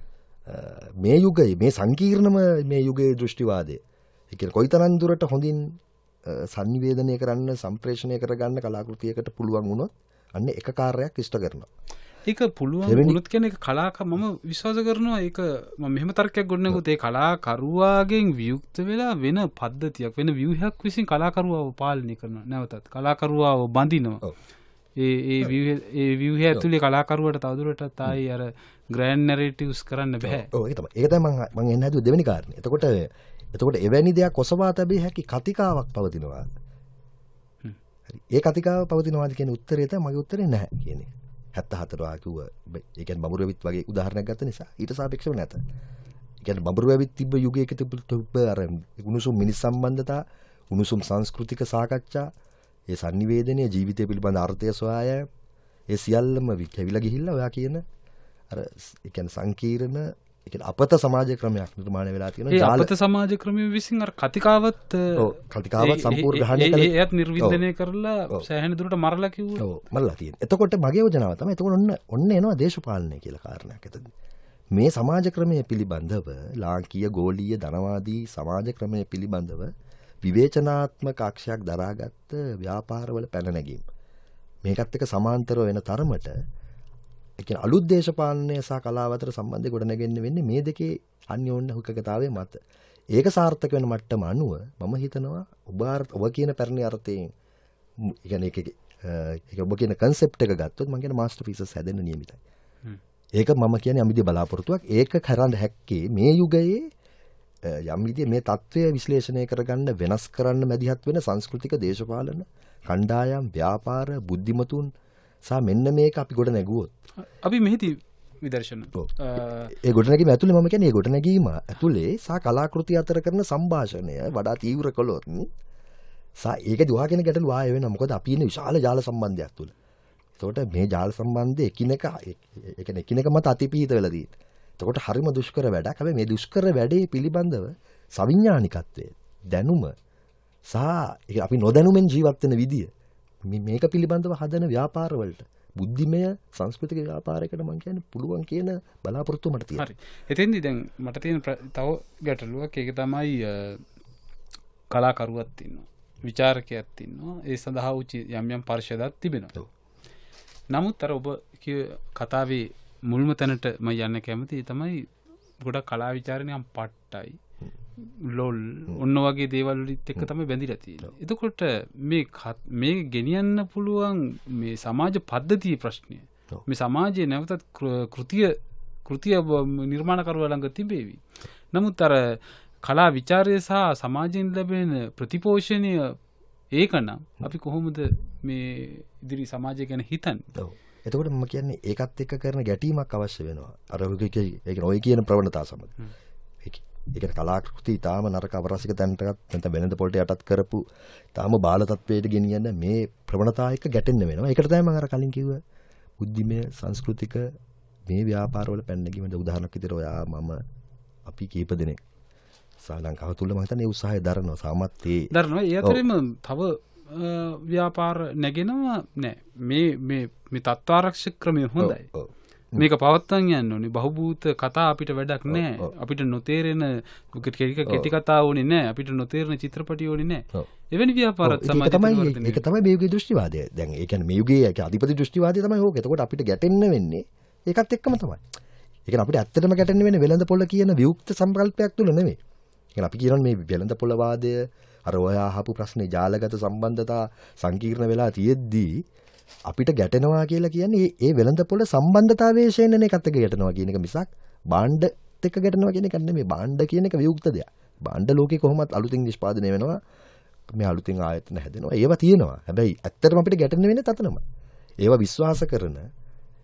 මේ යුගයේ මේ සංකීර්ණම මේ යුගයේ දෘෂ්ටිවාදය ඒ කියන්නේ කොයිතරම් දුරට හොඳින් සංනිවේදනය කරන්න සම්ප්‍රේෂණය කරගන්න කලාකෘතියකට පුළුවන් වුණොත් අන්න එක කාර්යයක් ඉෂ්ට කරනවා. ඒක පුළුවන් වුණොත් කියන එක මම විශ්වාස කරනවා ඒක මම මෙහෙම තර්කයක් ගොඩනගුවොත් ඒ කලාකරුවාගෙන් වියුක්ත වෙලා වෙන පද්ධතියක් වෙන ව්‍යුහයක් විසින් කලාකරුවාව පාලනය කරනවා. නැවතත් කලාකරුවාව බඳිනවා. ඒ ව්‍යුහය ඇතුලේ කලාකරුවට තවදුරටත් ආයි අර ග්‍රෑන්ඩ් නැරේටිව්ස් කරන්න බෑ. ඔව් ඒක තමයි. ඒක තමයි මම එන්න හදුවේ දෙවෙනි කාරණේ. එතකොට එවැනි දෙයක් ඔසවා තැබිය හැකි කතිකාවක් පවතිනවා. හරි. ඒ කතිකාව පවතිනවාද කියන උත්තරය තමයි මගේ උත්තරේ නැහැ කියන්නේ. 74 වා කිව්ව. ඒ කියන්නේ බඹරු වෙවිත් වගේ උදාහරණයක් ගත්ත නිසා ඊට සාපේක්ෂව නැත. ඒ කියන්නේ බඹරු වෙවිත් තිබ්බ යුගයක තිබ්බ අර උණුසුම් මිනිස් සම්බන්ධතා, උණුසුම් සංස්කෘතික සාකච්ඡා, ඒ sannivedanaya ජීවිතය පිළිබඳ අර්ථය සොයා යාම, ඒ සියල්ලම විකවිලා ගිහිල්ලා ඔයා කියන අර ඒ කියන්නේ සංකීර්ණ ඒ කියන්නේ අපත සමාජ ක්‍රමයක් නිර්මාණය වෙලා තියෙනවා. ඒ අපත සමාජ ක්‍රමයේ විසින් අර කතිකාවත් සම්පූර්ණ ග්‍රහණය කළේ ඒත් නිර්වින්දනය කරලා සෑහෙන දුරට මරලා කිව්වා. ඔව් මරලා තියෙනවා. එතකොට මගේ යෝජනාව තමයි එතකොට ඔන්න එනවා දේශපාලනය කියලා කාරණයක් එතන. මේ සමාජ ක්‍රමය පිළිබඳව ලාංකීය ගෝලීය ධනවාදී සමාජ ක්‍රමය පිළිබඳව විවේචනාත්මක අක්ෂයක් දරාගත්ත ව්‍යාපාරවල පැන නැගීම. මේකත් එක්ක සමාන්තරව වෙන තරමට ඒ කියන්නේ අලුත් දේශපාලනය සහ කලාව අතර සම්බන්ධය ගොඩනගෙන්න වෙන්නේ මේ දෙකේ අන්‍යෝන්‍ය හුකකතාවයේ මත. ඒක සාර්ථක වෙන මට්ටම අනුව මම හිතනවා ඔබ කියන පැරණි අර්ථයෙන් ඒ කියන්නේ ඒක ඔබ කියන concept එක ගත්තොත් මම කියන masterpieces හැදෙන්න නියමිතයි. ඒක මම කියන්නේ යම් විදිහේ බලාපොරොත්තුවක්. ඒක කරන්න හැක්කේ මේ යුගයේ යම් විදිහේ මේ தত্ত্বය විශ්ලේෂණය කරගන්න වෙනස් කරන්න මැදිහත් වෙන සංස්කෘතික දේශපාලන කණ්ඩායම් ව්‍යාපාර බුද්ධිමතුන් සහ මෙන්න මේක අපි ගොඩ නැගුවොත් අපි මෙහිදී විදර්ශන ඒ ගොඩනැගීම ඇතුලේ මම කියන්නේ ඒ ගොඩනැගීම ඇතුලේ සහ කලාකෘති අතර කරන සංഭാෂණය වඩා තීව්‍ර කළොත් සහ ඒකදී ඔයාගෙන ගැටලු ආයෙ වෙනවා. මොකද අපි ඉන්නේ විශාල ජාල සම්බන්ධයක් තුල. ඒකට මේ ජාල සම්බන්ධය එකිනෙක මත අතිපීත වෙලා තියෙනවා. එතකොට හරිම දුෂ්කර වැඩක්. හැබැයි මේ දුෂ්කර වැඩේ පිළිබඳව සවිඥානිකත්වය දැනුම සහ අපි නොදැනුමෙන් ජීවත් වෙන විදිය මේක පිළිබඳව හදන ව්‍යාපාර වලට බුද්ධිමය සංස්කෘතික ව්‍යාපාරයකට මම කියන්නේ පුළුවන් කියන බලාපොරොත්තුව මට තියෙනවා. හරි. එතෙන්දී දැන් මට තියෙන තව ගැටලුවක් ඒක තමයි කලාකරුවක් ඉන්නවා. විචාරකයෙක් ඉන්නවා. ඒ සඳහා යම් පරිශදයක් තිබෙනවා. නමුත් අර ඔබ කතාවේ මුල්ම තැනට මම යන්න කැමති තමයි ගොඩක් කලා විචාරණයන් පට්ටයි ලොල් ඔන්න වගේ දේවල් වලිත් එක්ක තමයි බැඳිලා තියෙන්නේ. එතකොට මේ ගෙනියන්න පුළුවන් මේ සමාජ පද්ධතියේ ප්‍රශ්නය. මේ සමාජයේ නැවතත් කෘතිය නිර්මාණකරුවා ළඟ තිබේවි. නමුත් අර කලා විචාරය සහ සමාජයෙන් ලැබෙන ප්‍රතිපෝෂණය ඒකනම් අපි කොහොමද මේ ඉදිරි සමාජය ගැන හිතන්නේ? එතකොට මම කියන්නේ ඒකත් එක්ක කරන ගැටීමක් අවශ්‍ය වෙනවා. අර ඔය කියන ප්‍රවණතාව සමග. ඒ කියන්නේ කලාකෘති තාම නරක අවරසික තැනටත් නැත්නම් වෙනද පොළට යටත් කරපු තාම බාල තත්වයට ගෙනියන මේ ප්‍රවණතාව එක්ක ගැටෙන්න වෙනවා. ඒකට තමයි මම අර කලින් කිව්ව බුද්ධිමය සංස්කෘතික මේ ව්‍යාපාරවල පැන්න ගිහින් උදාහරණයක් විදිහට ඔයා මම අපි කීප දෙනෙක් ශ්‍රී ලංකාව තුල මම හිතන්නේ උත්සාහය දරනවා. සාමත් දරනවා. ඒ අතරින්ම තව ව්‍යාපාර නැගෙනවා නෑ. මේ තත්ත්වාරක්ෂක ක්‍රමය හොඳයි. මේක පවත්වන්න යන්න ඕනේ. බහුබූත කතා අපිට වැඩක් නෑ. අපිට නොතේරෙන කෙටි කතා ඕනේ නෑ. අපිට නොතේරෙන චිත්‍රපටි ඕනේ නෑ. එවැනි ව්‍යාපාරත් සමාජයට තමයි. ඒක තමයි මේ යුගයේ දෘෂ්ටිවාදය. දැන් ඒ කියන්නේ මේ යුගයේ අධිපති දෘෂ්ටිවාදය තමයි ඕක. එතකොට අපිට ගැටෙන්න වෙන්නේ ඒකත් එක්කම තමයි. ඒ කියන්නේ අපිට ඇත්තටම ගැටෙන්න වෙන්නේ වෙළඳ පොළ කියන වියුක්ත සංකල්පයක් තුල නෙමෙයි. ඒ කියන්නේ අපි කියනවා මේ වෙළඳ පොළ වාදය අර ඔය අහපු ප්‍රශ්නේ ජාලගත සම්බන්ධතා සංකීර්ණ වෙලා තියෙද්දී අපිට ගැටෙනවා කියලා කියන්නේ ඒ වෙළඳ පොළ සම්බන්ධතාවයේ ශේනන එකත් එක්ක ගැටෙනවා කියන එක මිසක් භාණ්ඩ එක්ක ගැටෙනවා කියන එක නෙමෙයි. භාණ්ඩ කියන එක වියුක්ත දෙයක්. භාණ්ඩ ලෝකේ කොහොමත් අලුතින් නිෂ්පාදනය වෙනවා. මේ අලුතින් ආයතන හැදෙනවා. ඒවා තියෙනවා. හැබැයි ඇත්තටම අපිට ගැටෙන්න වෙන්නේ තතනම. ඒවා විශ්වාස කරන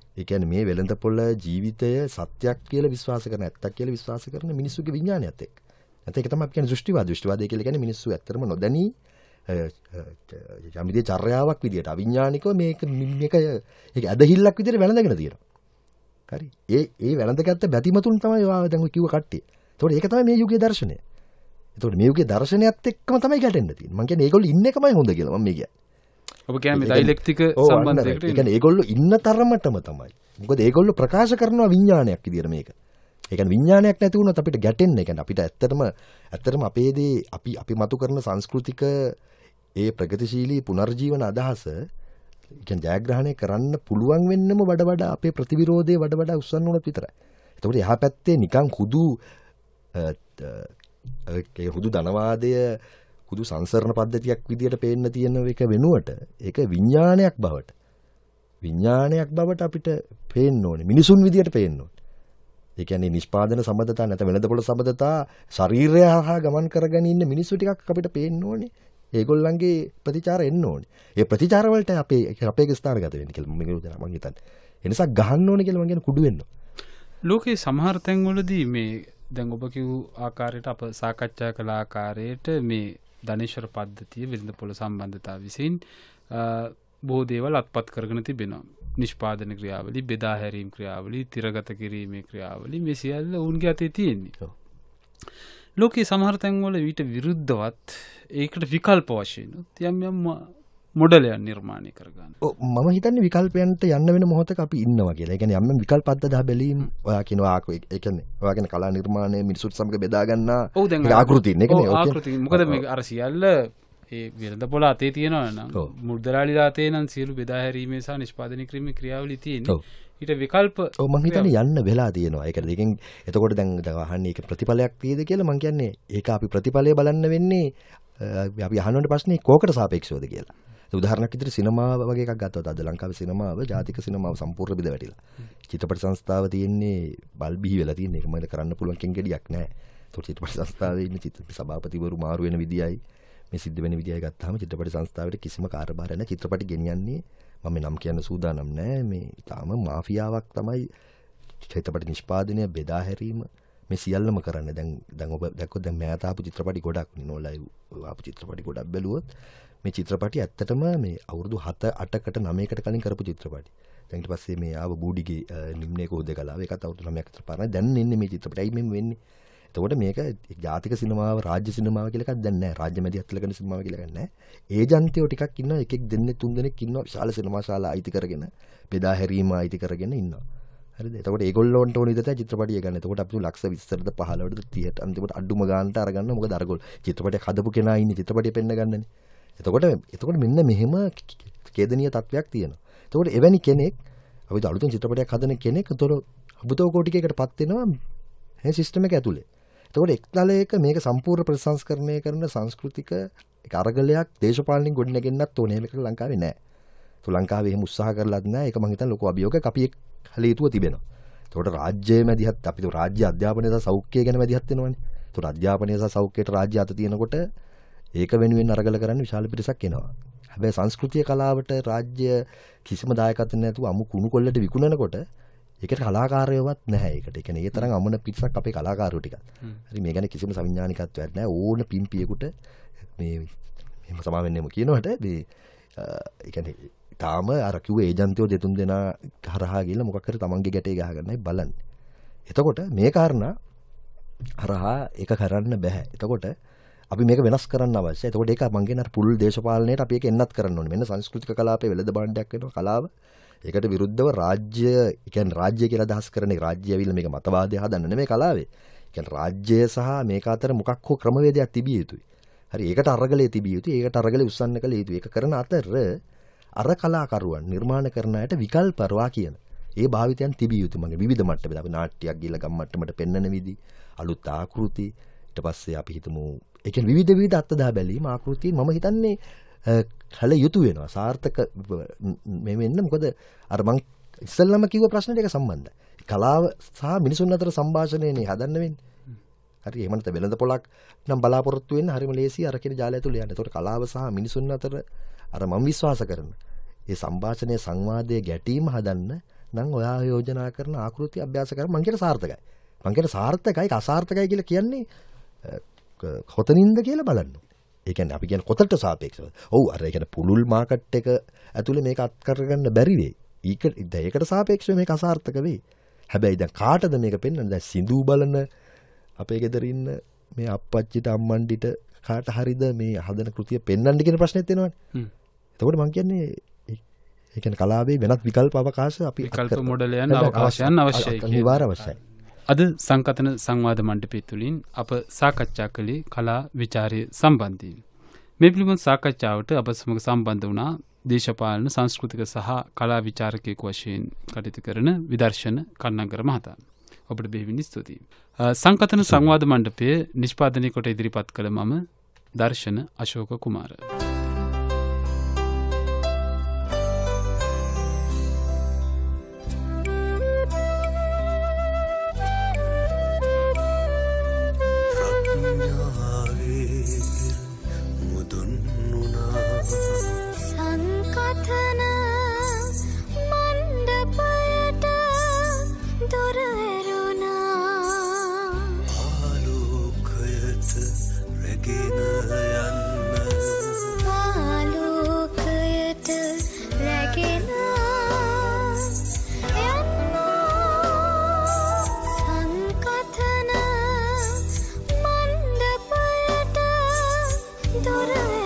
ඒ කියන්නේ මේ වෙළඳපොළ ජීවිතය සත්‍යයක් කියලා විශ්වාස කරන, ඇත්තක් කියලා විශ්වාස කරන මිනිස්සුගේ විඥානයත් එක්ක. නැත්නම් ඒක තමයි අපි කියන්නේ දෘෂ්ටිවාද. දෘෂ්ටිවාදය කියලා කියන්නේ මිනිස්සු ඇත්තටම නොදැනී යම්විදිහේ චර්යාවක් විදියට අවිඥානිකව මේක ඒක ඇදහිල්ලක් විදියට වැළඳගෙන තියෙනවා. හරි. ඒ වැළඳගත්ත බැතිමතුන් තමයි දැන් ඔය කිව්ව කට්ටිය. ඒතකොට ඒක තමයි මේ යුගයේ දර්ශනය. ඒතකොට මේ යුගයේ දර්ශනයත් එක්කම තමයි ගැටෙන්න තියෙන්නේ. මම කියන්නේ ඒගොල්ලෝ ඉන්න එකමයි හොඳ කියලා මම මේ කියන්නේ. ඔබ කියන්නේ ඩයිලෙක්ටික සම්බන්ධයකට ඒ කියන්නේ ඒගොල්ලෝ ඉන්න තරමටම තමයි. මොකද ඒගොල්ලෝ ප්‍රකාශ කරනවා විඥානයක් විදියට මේක. ඒ කියන්නේ විඥානයක් නැති වුණොත් අපිට ගැටෙන්න. ඒ කියන්නේ අපිට ඇත්තටම අපේදී අපි මතු කරන සංස්කෘතික ඒ ප්‍රගතිශීලී පුනර්ජීවන අදහස කියන්නේ ජයග්‍රහණය කරන්න පුළුවන් වෙන්නම වඩා අපේ ප්‍රතිවිරෝධය වඩා උස්සන්න ඕනත් විතරයි. එතකොට එහා පැත්තේ නිකන් හුදු ධනවාදය හුදු සංසරණ පද්ධතියක් විදියට පේන්න තියෙන එක වෙනුවට ඒක විඥානයක් බවට අපිට පේන්න ඕනේ. මිනිසුන් විදියට පේන්න ඕනේ. ඒ කියන්නේ නිෂ්පාදන සම්බන්ධතා නැත්නම් වෙළඳපොළ සම්බන්ධතා ශරීරය හා ගමන් කරගෙන ඉන්න මිනිස්සු ටිකක් අපිට පේන්න ඕනේ. ඒගොල්ලන්ගේ ප්‍රතිචාර එන්න ඕනේ. ඒ ප්‍රතිචාර වලට අපේ ස්ථානගත වෙන්න කියලා මම හිතන්නේ. ඒ නිසා ගහන්න ඕනේ කියලා මම කියන කුඩු වෙන්න. ලෝකේ සමහර තැන්වලදී මේ දැන් ඔබ කිව් ආකාරයට අප සාකච්ඡා කළ ආකාරයට මේ ධනේශ්වර පද්ධතිය වෙළඳපොළ සම්බන්ධතාව විසින් බොහෝ දේවල් අත්පත් කරගෙන තිබෙනවා. නිෂ්පාදන ක්‍රියාවලිය, බෙදා හැරීම් ක්‍රියාවලිය, තිරගත කිරීමේ ක්‍රියාවලිය මේ සියල්ල ඔවුන්ගේ අතේ තියෙන්නේ. ලෝකයේ සමහර තැන්වල ඊට විරුද්ධවත් ඒකට විකල්ප වශයෙන් යම් මොඩලයක් නිර්මාණය කරගන්න. මම හිතන්නේ විකල්පයන්ට යන්න වෙන මොහොතක අපි ඉන්නවා කියලා. ඒ කියන්නේ යම් විකල්ප අද්දා බැලීම් ඔයා කියනවා ඒ කියන්නේ ඔයා කියන කලා නිර්මාණය මිනිසුත් සමග බෙදා ගන්නා ආකෘතිය නේ. ආකෘතිය. මොකද මේ අර සියල්ල ඒ වෙළඳපොළ අතේ තියෙනවා නම් මුද්දලාලිලා අතේ නම් සියලු බෙදා හැරීමේ සහ නිෂ්පාදනය කිරීමේ ක්‍රියාවලිය තියෙන්නේ. ඊට විකල්ප මම හිතන්නේ යන්න වෙලා තියෙනවා. ඒක දෙකෙන් එතකොට දැන් අහන්නේ ඒක ප්‍රතිඵලයක් තියෙද කියලා මම කියන්නේ ඒක අපි ප්‍රතිඵලය බලන්න වෙන්නේ අපි අහන්න ප්‍රශ්නේ කෝකට සාපේක්ෂවද කියලා. උදාහරණයක් විදිහට සිනමාව වගේ එකක් ගත්තොත් අද ලංකාවේ සිනමාව ජාතික සිනමාව සම්පූර්ණ බිඳ වැටිලා. චිත්‍රපට සංස්ථාව තියෙන්නේ බල් බිහි වෙලා තියෙන එක මම කරන්න පුළුවන් කෙන්ගෙඩියක් නැහැ. ඒතකොට චිත්‍රපට සංස්ථාවේ ඉන්න සභාපතිවරු මාරු වෙන විදියයි මේ සිද්ධ වෙන විදියයි ගත්තාම චිත්‍රපට සංස්ථාවට කිසිම කාර්යභාරයක් නැහැ. චිත්‍රපට ගෙනියන්නේ මම නම් කියන්න සූදානම් නැහැ. මේ තාම මාෆියාවක් තමයි චිත්‍රපට නිෂ්පාදනය බෙදා හැරීම මේ සියල්ලම කරන්නේ. දැන් ඔබ දැක්කොත් දැන් මෑත ආපු චිත්‍රපටි ගොඩක් නෝ ලයිව් ආපු චිත්‍රපටි ගොඩක් බැලුවොත් මේ චිත්‍රපටි ඇත්තටම මේ අවුරුදු 7 8කට 9කට කලින් කරපු චිත්‍රපටි. දැන් ඊට පස්සේ මේ ආව බූඩිගේ නිම්නේක හොදකලාව ඒකත් අවුරුදු 9ක් විතර පාරයි. දැන් එන්නේ මේ චිත්‍රපටයි මෙන්න වෙන්නේ. එතකොට මේක ජාතික සිනමාව රාජ්‍ය සිනමාව කියලා එකක් දැන් නැහැ. රාජ්‍ය මැදිහත් කරගෙන සිනමාව කියලා එකක් නැහැ. ඒජන්තයෝ ටිකක් ඉන්නවා. එකෙක් දෙන්නෙක් තුන් දෙනෙක් ඉන්නවා. විශාල සිනමා ශාලා අයිති කරගෙන බෙදා හැරීම අයිති කරගෙන ඉන්නවා. හරිද? එතකොට ඒගොල්ලෝන්ට ඕන විදිහට චිත්‍රපටිය ගන්න. එතකොට අපි ලක්ෂ 20ට 15ට 30ට අන්තිමට අඩුම ගානට අරගන්න. මොකද අරගොල්ලෝ චිත්‍රපටියක් හදපු කෙනා ඉන්නේ චිත්‍රපටිය පෙන්න ගන්නනේ. එතකොට මෙන්න මෙහෙම කේදනීය තත්වයක් තියෙනවා. එතකොට එවැනි කෙනෙක් අපි අලුතෙන් චිත්‍රපටයක් හදන කෙනෙක් උතර අබුතව කෝටිකයකටපත් වෙනවා මේ සිස්ටම් එක ඇතුලේ. එතකොට එක්තලයක මේක සම්පූර්ණ ප්‍රසංස්කරණය කරන සංස්කෘතික අරගලයක් දේශපාලනින් ගොඩනගෙන්නත් ඕනේ. මේක ලංකාවේ නැහැ. તો ලංකාවේ එහෙම උත්සාහ කරලත් නැහැ. ඒක මම හිතන්නේ ලොකු අභියෝගයක් අපි හේතුව තිබෙනවා. එතකොට රාජ්‍යයේ මැදිහත් අපි රාජ්‍ය අධ්‍යාපනය සහ සෞඛ්‍යය ගැන මැදිහත් වෙනවනේ. එතකොට අධ්‍යාපනය සහ සෞඛ්‍යයට රාජ්‍ය අත තියෙනකොට ඒක වෙනුවෙන් අරගල කරන්න විශාල පිරිසක් එනවා. හැබැයි සංස්කෘතිය කලාවට රාජ්‍ය කිසිම දායකත්වයක් නැතුව අමු කුණු කොල්ලට විකුණනකොට ඒකට කලාකාරයවත් නැහැ. ඒකට ඒ කියන්නේ ඒ තරම් අමන පිරිසක් අපේ කලාකාරයෝ ටිකක්. හරි මේ ගැන කිසිම සවිඥානිකත්වයක් නැහැ. ඕන පිම්පියෙකුට මේ එහෙම සමා වෙන්නෙම කියනකොට මේ ඒ කියන්නේ තාම අර කිව්වේ ඒජන්තයෝ දෙතුන් දෙනා හරහා ගිහලා මොකක් හරි තමන්ගේ ගැටේ ගහ ගන්නයි බලන්නේ. එතකොට මේ කාරණා හරහා ඒක කරන්න බෑ. එතකොට අපි මේක වෙනස් කරන්න අවශ්‍යයි. එතකොට ඒක මං කියන අර පුල් දේශපාලනයට අපි ඒක එන්නත් කරන්න ඕනේ. මෙන්න සංස්කෘතික කලාපේ වෙළඳ භාණ්ඩයක් වෙනවා කලාව. ඒකට විරුද්ධව රාජ්‍ය, ඒ කියන්නේ රාජ්‍ය කියලා අදහස් කරන එක රාජ්‍ය ඇවිල්ලා මේක මතවාදය හදන්න නෙමෙයි කලාවේ. ඒ කියන්නේ රාජ්‍යය සහ මේක අතර මොකක් හෝ ක්‍රමවේදයක් තිබිය යුතුයි. හරි ඒකට අරගලේ තිබිය යුතුයි. ඒකට අරගලේ උස්සන්න කළ යුතුයි. ඒක කරන අතර අර කලාකරුවන් නිර්මාණ කරන අයට විකල්පරවා කියන ඒ භාවිතයන් තිබිය යුතුයි. මගේ විවිධ මට්ටමේ අපි නාට්‍යයක් ගිහලා ගම් මට්ටමට පෙන්වන විදි, අලුත් ආකෘති, ඊට පස්සේ අපි හිතමු ඒ කියන්නේ විවිධ අත්දැක බැලීම ආකෘති මම හිතන්නේ කල යුතු වෙනවා. සාර්ථක මේ වෙන්න මොකද අර මං ඉස්සෙල්ලාම කිව්ව ප්‍රශ්නෙට ඒක සම්බන්ධයි. කලාව සහ මිනිසුන් අතර සංഭാෂණයනේ හදන්න වෙන්නේ. හරි එහෙම නැත්නම් වෙළඳ පොලක් නම් බලාපොරොත්තු වෙන්න හරිම ලේසි අර කියන ජාලය ඇතුළේ යන්න. ඒතකොට කලාව සහ මිනිසුන් අතර අර මම විශ්වාස කරන ඒ සංഭാෂණයේ සංවාදයේ ගැටීම හදන්න නම් ඔයා යෝජනා කරන ආකෘති අභ්‍යාස කරලා මං කියන සාර්ථකයි. මං කියන සාර්ථකයි අසාර්ථකයි කියලා කියන්නේ කොතනින්ද කියලා බලන්න. ඒ කියන්නේ අපි කියන්නේ කොතට සාපේක්ෂව. ඔව් අර ඒ කියන්නේ පුළුල් මාකට් එක ඇතුලේ මේක අත් කරගන්න බැරි වෙයි. ඒකට සාපේක්ෂව මේක අසාර්ථක වෙයි. හැබැයි දැන් කාටද මේක පෙන්වන්නේ? දැන් සිඳු බලන අපේ ගෙදර ඉන්න මේ අප්පච්චිට අම්මන්ඩිට කාට හරිද මේ හදන කෘතිය පෙන්වන්න කියන ප්‍රශ්නෙත් එනවනේ. එතකොට මං කියන්නේ ඒ කියන්නේ කලාවේ වෙනත් විකල්ප අවකාශ අපි විකල්ප මොඩලයන් අවකාශයන් අවශ්‍යයි කියන අනිවාර්ය අවශ්‍යයි. අද සංකතන සංවාද මණ්ඩපය තුළින් අප සාකච්ඡා කළේ කලා විචාරය සම්බන්ධයෙන්. මේ පිළිබඳ සාකච්ඡාවට අප සමග සම්බන්ධ වුණා දේශපාලන සංස්කෘතික සහ කලා විචාරකයෙකු වශයෙන් කටයුතු කරන විදර්ශන කන්නංගර මහතා. ඔබට බෙහෙවින් ස්තුතියි. සංකතන සංවාද මණ්ඩපය නිෂ්පාදනය කොට ඉදිරිපත් කළ මම දර්ශන අශෝක කුමාර. Dora